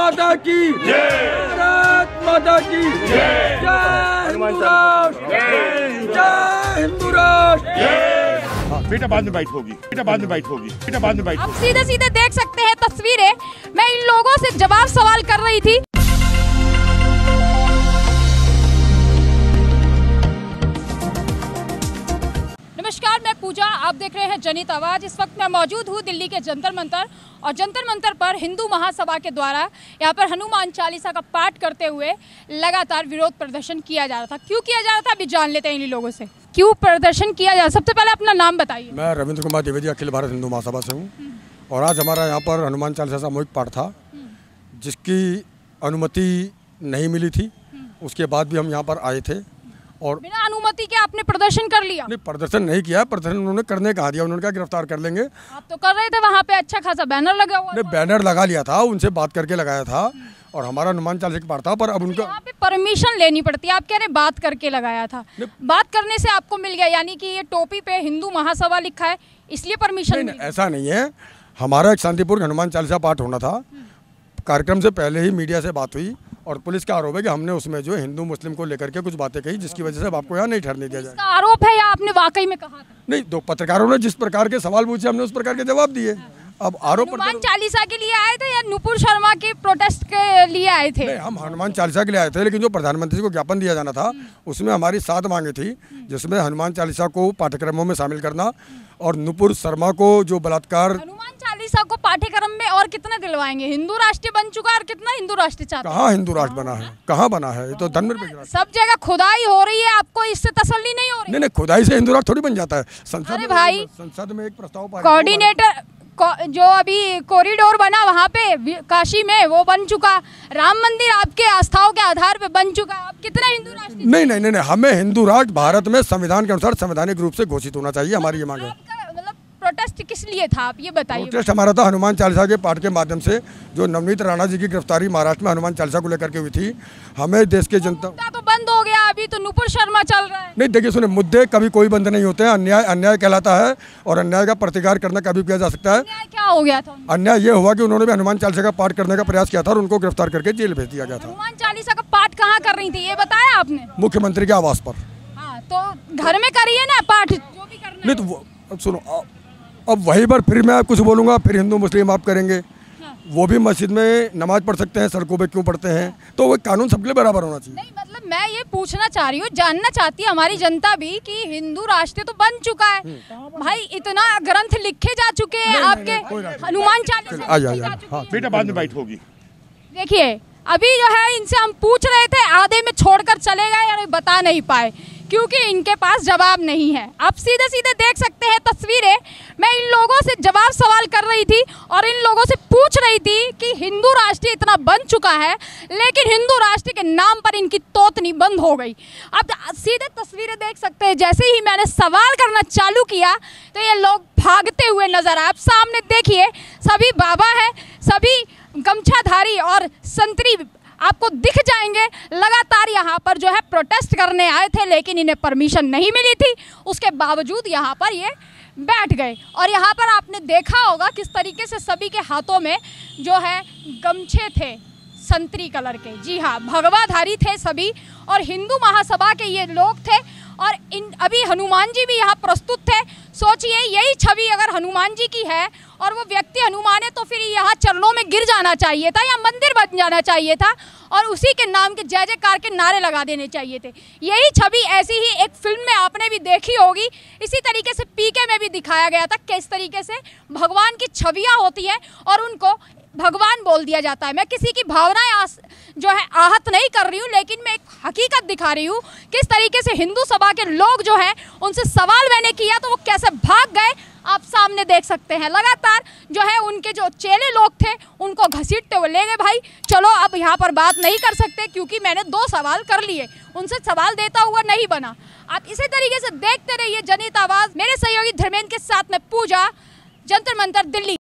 माता की भारत माता की जय हिंदू राष्ट्र, जय हिंदू राष्ट्र। बेटा बाद में बाइट होगी, बेटा बाद में बाइट होगी, बेटा बाद में बाइट। आप सीधे सीधे देख सकते हैं तस्वीरें। मैं इन लोगों से जवाब सवाल कर रही थी। नमस्कार, मैं पूजा, आप देख रहे हैं जनहित आवाज। इस वक्त मैं मौजूद हूँ दिल्ली के जंतर मंतर, और जंतर मंतर पर हिंदू महासभा के द्वारा यहाँ पर हनुमान चालीसा का पाठ करते हुए लगातार विरोध प्रदर्शन किया जा रहा था। क्यों किया जा रहा था अभी जान लेते हैं इन लोगों से। क्यों प्रदर्शन किया जा रहा? सबसे पहले अपना नाम बताइए। मैं रविंद्र कुमार द्विवेदी, अखिल भारत हिंदू महासभा से हूँ। और आज हमारा यहाँ पर हनुमान चालीसा सामूहिक पाठ था, जिसकी अनुमति नहीं मिली थी। उसके बाद भी हम यहाँ पर आए थे और बिना अनुमति के आपने प्रदर्शन कर लिया? नहीं, प्रदर्शन नहीं किया। प्रदर्शन उन्होंने करने कहा दिया, उन्होंने कहा गिरफ्तार कर लेंगे। आप तो कर रहे थे, वहाँ पे अच्छा खासा बैनर लगा हुआ। नहीं, बैनर लगा लिया था, उनसे बात करके लगाया था और हमारा हनुमान चालीसा का पाठ था। पर अब उनका यहाँ पे परमिशन लेनी पड़ती है। आप कह रहे बात करके लगाया था, बात करने से आपको मिल गया, यानी कि ये टोपी पे हिंदू महासभा लिखा है इसलिए परमिशन? नहीं, ऐसा नहीं है। हमारा एक शांतिपूर्ण हनुमान चालीसा पाठ होना था। कार्यक्रम से पहले ही मीडिया से बात हुई और पुलिस का आरोप है कि हमने उसमें जो हिंदू मुस्लिम को लेकर के कुछ बातें कही, जिसकी वजह से आपको यहाँ नहीं ठहरने दिया जाए। आरोप है या आपने वाकई में कहा था? नहीं, दो पत्रकारों ने जिस प्रकार के सवाल पूछे हमने उस प्रकार के जवाब दिए। अब आरोप हनुमान चालीसा के लिए आए थे या नुपुर शर्मा के प्रोटेस्ट के लिए आए थे? नहीं, हम हनुमान चालीसा के लिए आए थे, लेकिन जो प्रधानमंत्री को ज्ञापन दिया जाना था उसमें हमारी 7 मांगे थी, जिसमें हनुमान चालीसा को पाठ्यक्रमों में शामिल करना और नुपुर शर्मा को जो बलात्कार। हनुमान चालीसा को पाठ्यक्रम में और कितना दिलवाएंगे? हिंदू राष्ट्र बन चुका है और कितना हिंदू राष्ट्र चाहते हैं? कहाँ हिंदू राष्ट्र बना है, कहाँ बना है? ये तो धर्मनिरपेक्ष। सब जगह खुदाई हो रही है, आपको इससे तसल्ली नहीं हो रही? नहीं, खुदाई से हिंदू राष्ट्र थोड़ी बन जाता है। अरे भाई, संसद में एक प्रस्ताव कोऑर्डिनेटर जो अभी कॉरिडोर बना वहाँ पे काशी में, वो बन चुका। राम मंदिर आपके आस्थाओं के आधार पे बन चुका। आप कितना हिंदू राष्ट्र? नहीं नहीं नहीं, हमें हिंदू राष्ट्र भारत में संविधान के अनुसार संवैधानिक रूप से घोषित होना चाहिए, हमारी ये मांग है। मतलब प्रोटेस्ट किस लिए था आप ये बताइए। प्रोटेस्ट हमारा था हनुमान चालीसा के पाठ के माध्यम से। जो नवनीत राणा जी की गिरफ्तारी महाराष्ट्र में हनुमान चालीसा को लेकर के हुई थी, हमें देश के जनता तो बंद हो गया, अभी तो नुपुर शर्मा चल रहा है। नहीं, देखिए सुने, मुद्दे कभी कोई बंद नहीं होते हैं। अन्याय अन्याय कहलाता है और अन्याय का प्रतिकार करना कभी किया जा सकता है। क्या हो गया था? अन्याय ये हुआ कि उन्होंने भी हनुमान चालीसा का पाठ करने का प्रयास किया था और उनको गिरफ्तार करके जेल भेज दिया गया था। हनुमान चालीसा का पाठ कहाँ कर रही थी ये बताया आपने? मुख्यमंत्री के आवास पर। हाँ, तो घर में करिए ना पाठ, जो भी करना। नहीं तो अब सुनो, अब वहीं पर फिर मैं कुछ बोलूँगा, फिर हिंदू मुस्लिम आप करेंगे। वो भी मस्जिद में नमाज पढ़ सकते हैं, सड़कों पे क्यों पढ़ते हैं? तो वो कानून सबके लिए बराबर होना चाहिए। नहीं, मतलब मैं ये पूछना चाह रही हूँ, जानना चाहती है हमारी जनता भी कि हिंदू राष्ट्र तो बन चुका है भाई, इतना ग्रंथ लिखे जा चुके हैं आपके हनुमान चालीसा। बेटा बाद में बाइट होगी। देखिए, अभी जो है इनसे हम पूछ रहे थे, आधे में छोड़कर चले गए और बता नहीं पाए क्योंकि इनके पास जवाब नहीं है। आप सीधे सीधे देख सकते हैं तस्वीरें। मैं इन लोगों से जवाब सवाल कर रही थी और इन लोगों से पूछ रही थी कि हिंदू राष्ट्र इतना बन चुका है, लेकिन हिंदू राष्ट्र के नाम पर इनकी तोतनी बंद हो गई। आप सीधे तस्वीरें देख सकते हैं। जैसे ही मैंने सवाल करना चालू किया तो ये लोग भागते हुए नजर आए। आप सामने देखिए, सभी बाबा हैं, सभी गमछाधारी और संतरी आपको दिख जाएंगे। लगातार यहाँ पर जो है प्रोटेस्ट करने आए थे, लेकिन इन्हें परमिशन नहीं मिली थी। उसके बावजूद यहाँ पर ये बैठ गए। और यहाँ पर आपने देखा होगा किस तरीके से सभी के हाथों में जो है गमछे थे संतरी कलर के। जी हाँ, भगवाधारी थे सभी और हिंदू महासभा के ये लोग थे। और अभी हनुमान जी भी यहाँ प्रस्तुत थे। सोचिए, यही छवि अगर हनुमान जी की है और वो व्यक्ति हनुमान है, तो फिर यहाँ चरणों में गिर जाना चाहिए था या मंदिर बन जाना चाहिए था और उसी के नाम के जय जयकार के नारे लगा देने चाहिए थे। यही छवि ऐसी ही एक फिल्म में आपने भी देखी होगी। इसी तरीके से पीके में भी दिखाया गया था किस तरीके से भगवान की छवियाँ होती हैं और उनको भगवान बोल दिया जाता है। मैं किसी की भावनाएं जो है आहत नहीं कर रही हूँ, लेकिन मैं एक हकीकत दिखा रही हूँ किस तरीके से हिंदू सभा के लोग जो हैं उनसे सवाल मैंने किया तो वो कैसे भाग गए, आप सामने देख सकते हैं। लगातार जो है उनके जो चेले लोग थे उनको घसीटते हुए ले गए। भाई चलो, अब यहाँ पर बात नहीं कर सकते क्योंकि मैंने 2 सवाल कर लिए, उनसे सवाल देता हुआ नहीं बना। आप इसी तरीके से देखते रहिए जनहित आवाज़। मेरे सहयोगी धर्मेंद्र के साथ में पूजा, जंतर मंतर, दिल्ली।